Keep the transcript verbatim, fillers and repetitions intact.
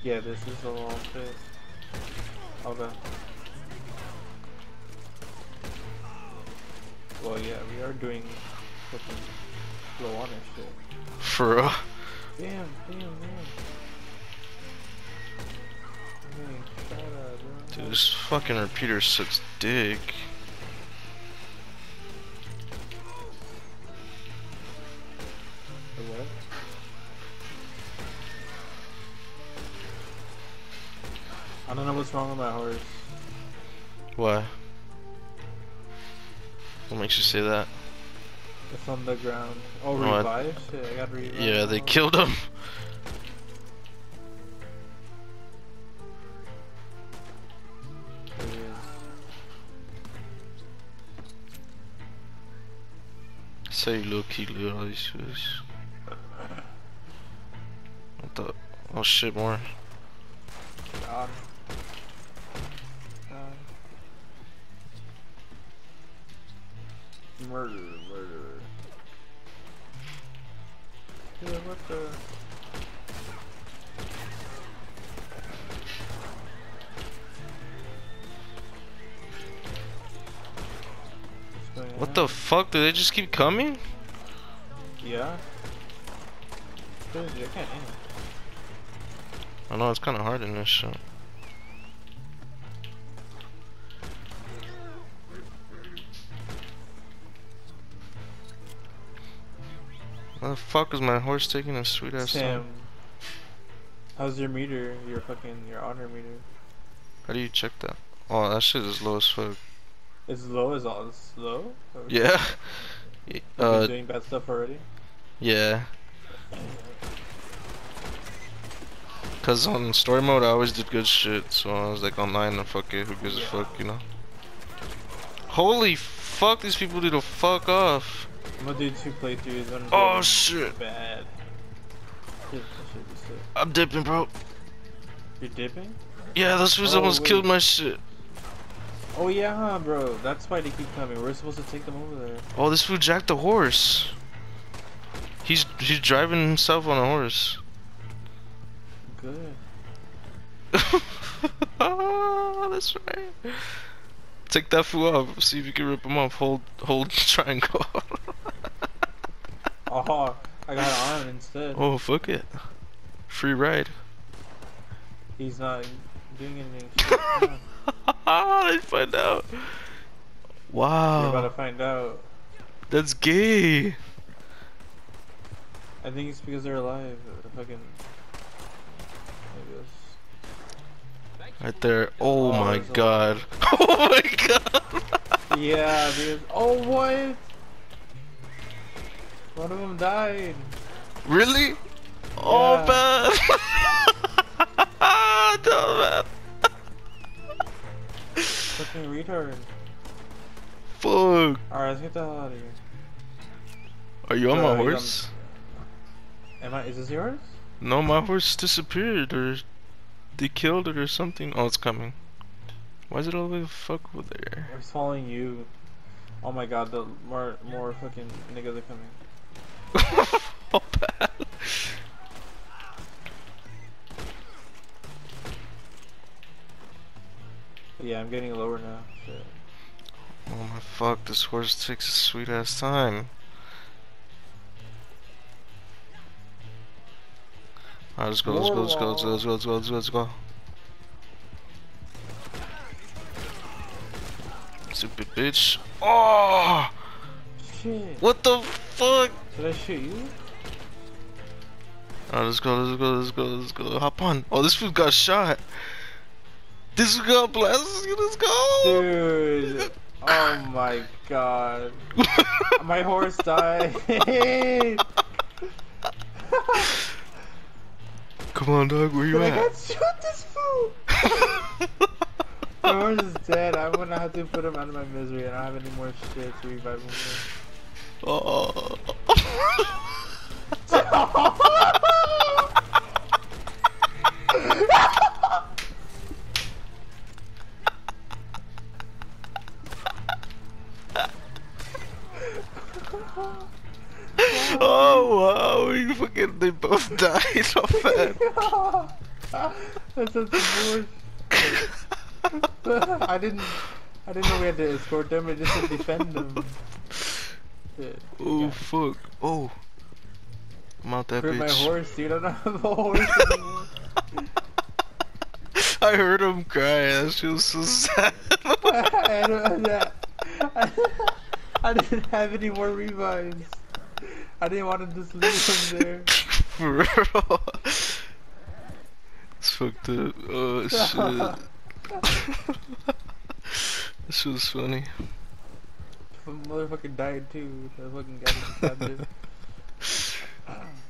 Yeah, this is a long pit. Okay. Well, yeah, we are doing fucking slow on this shit. For real? Damn, damn, damn. Hey, shut up, bro. Dude, this fucking repeater sucks dick. The what? I don't know what's wrong with my horse. Why? What makes you say that? It's on the ground. Oh, What? revive? Shit, I got revive. Yeah, they now. killed him. There he is. Say low key loot all these fish. What the? Oh shit, more. God. God. Murder, murder. Yeah, what the? What's going What on? the fuck? Do they just keep coming? Yeah. Crazy, I can't aim. I know it's kind of hard in this shit. Why the fuck is my horse taking a sweet ass Sam, time? how's your meter? Your fucking, your honor meter? How do you check that? Oh, that shit is low as fuck. It's low, is all it's low? Or Yeah. you've Uh, been doing bad stuff already? yeah. Cause on story mode I always did good shit, so I was like online and fuck it, who gives a Yeah. fuck, you know? Holy fuck, these people need to fuck off. I'm gonna do two playthroughs. I'm Oh doing shit. bad. Shit, that shit is sick. I'm dipping, bro. You're dipping? Yeah, those fools Oh, almost wait. killed my shit. Oh yeah, huh, bro. That's why they keep coming. We're supposed to take them over there. Oh, this fool jacked the horse. He's he's driving himself on a horse. Good. Oh, that's right. Take that fool off. See if you can rip him off. Hold hold triangle. Oh, I got an arm instead. Oh fuck it. Free ride. He's not doing anything. Shit. Yeah. I find out. You're about to Wow. find out. That's gay. I think it's because they're alive. uh, Fucking. I guess. Right there. Oh, Oh, my there's a- god. Oh my god. Yeah, because. Oh, what? One of them died. Really? Oh Yeah. man. No man. Fucking retard. Fuck. Alright, let's get the hell out of here. Are you on Bro, my he's on- horse? Am I? Is this yours? No, my horse disappeared or they killed it or something. Oh, it's coming. Why is it all the way the fuck over there? It's following you. Oh my god, the more more fucking niggas are coming. Oh, bad. Yeah, I'm getting lower now. Shit. Oh my fuck, this horse takes a sweet ass time. Alright, let's go, let's go, let's go, let's go, let's go, let's go, let's go, let's go. Stupid bitch. Oh! Shit. What the fuck? Did I shoot you? Alright, let's go, let's go, let's go, let's go. Hop on. Oh, this fool got shot. This fool got blasted. Let's go. Dude. Oh my god. My horse died. Come on, dog. Where you I at? got shoot this fool. My horse is dead. I'm gonna have to put him out of my misery. I don't have any more shit to revive him with. Oh. Oh wow, we fucking they both died so fast. That's such bullshit. I didn't. I didn't know we had to escort them. It just said defend them. Shit. Oh Yeah. fuck. Oh. I'm out that For bitch. my horse, dude. I don't have a horse anymore. I heard him cry. That shit was so sad. I, don't, yeah. I, I didn't have any more revives. I didn't want to just leave him there. For real. It's fucked up. Oh shit. This was funny. Motherfucker died too. The fucking guy that stabbed him.